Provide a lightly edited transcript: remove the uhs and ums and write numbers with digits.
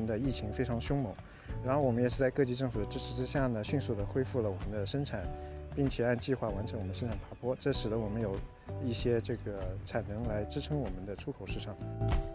年的疫情非常凶猛，然后我们也是在各级政府的支持之下呢，迅速的恢复了我们的生产，并且按计划完成我们生产爬坡，这使得我们有一些这个产能来支撑我们的出口市场。